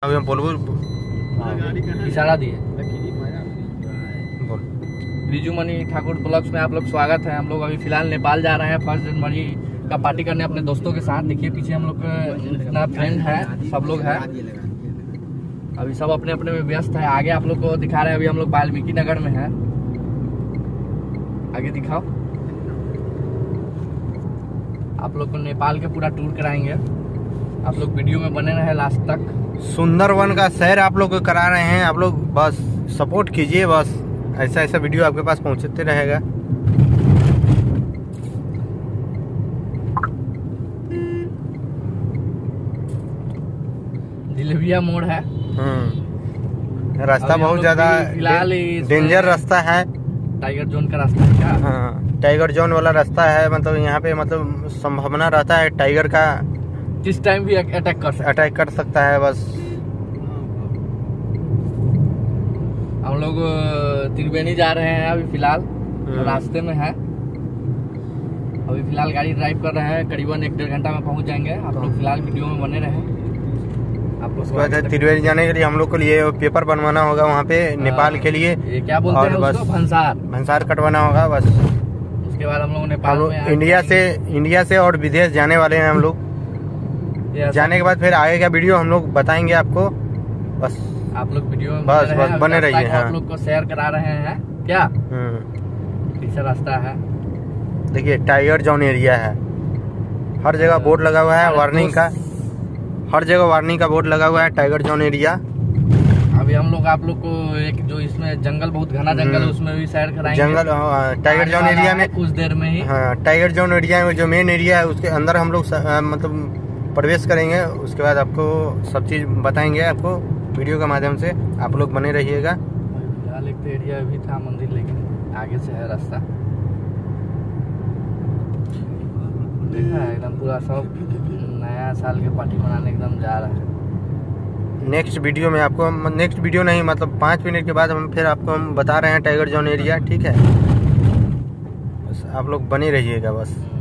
अभी हम बोल इशारा दिए। रिजू मनी ठाकुर ब्लॉग्स में आप लोग स्वागत है। हम लोग अभी फिलहाल नेपाल जा रहे हैं 1 जनवरी का पार्टी करने अपने दोस्तों के साथ। देखिए पीछे हम लोग जितना फ्रेंड है सब लोग है, अभी सब अपने अपने में व्यस्त है। आगे आप लोग को दिखा रहे हैं, अभी हम लोग वाल्मीकि नगर में है। आगे दिखाओ, आप लोग को नेपाल के पूरा टूर कराएंगे। आप लोग वीडियो में बने रहे लास्ट तक। सुंदरवन का शहर आप लोग को करा रहे हैं। आप लोग बस सपोर्ट कीजिए, बस ऐसा ऐसा वीडियो आपके पास पहुंचते रहेगा। जिलेबिया मोड़ है। रास्ता बहुत ज्यादा डेंजर रास्ता है। टाइगर जोन का रास्ता है क्या? हाँ, टाइगर जोन वाला रास्ता है। मतलब यहाँ पे मतलब संभावना रहता है टाइगर का किस टाइम भी अटैक कर सकता है। बस हम लोग त्रिवेणी जा रहे हैं अभी फिलहाल, रास्ते में है। अभी फिलहाल गाड़ी ड्राइव कर रहे हैं, करीबन 1-1.5 घंटा में पहुंच जाएंगे। आप लोग फिलहाल वीडियो में बने रहे। आप लोग त्रिवेणी जाने के लिए हम लोग को लिए पेपर बनवाना होगा वहाँ पे नेपाल के लिए। ये क्या बोलते हैं उसको? भंसार कटवाना होगा। बस उसके बाद हम लोग नेपाल में इंडिया से और विदेश जाने वाले हैं हम लोग। जाने के बाद फिर आगे का वीडियो हम लोग बताएंगे आपको। बस आप लोग वीडियो में बस बने रहिए। आप लोग को शेयर करा रहे हैं क्या? पीछे रास्ता है, देखिए टाइगर जोन एरिया है। हर जगह बोर्ड लगा हुआ है वार्निंग का, हर जगह वार्निंग का बोर्ड लगा हुआ है टाइगर जोन एरिया। अभी हम लोग आप लोग को एक जो इसमें जंगल, बहुत घना जंगल है, उसमें भी सैर कराएंगे। जंगल टाइगर जोन एरिया में कुछ देर में ही। हाँ, टाइगर जोन एरिया में जो मेन एरिया है उसके अंदर हम लोग मतलब प्रवेश करेंगे। उसके बाद आपको सब चीज बताएंगे आपको वीडियो के माध्यम से। आप लोग बने रहिएगा। फिलहाल एक एरिया भी था मंदिर, लेकिन आगे से है रास्ता। देखा है एकदम पूरा सब नया साल के पार्टी मनाने एकदम जा रहा है। नेक्स्ट वीडियो में आपको, नेक्स्ट वीडियो नहीं मतलब 5 मिनट के बाद हम फिर आपको हम बता रहे हैं टाइगर जोन एरिया। ठीक है, बस आप लोग बने रहिएगा बस।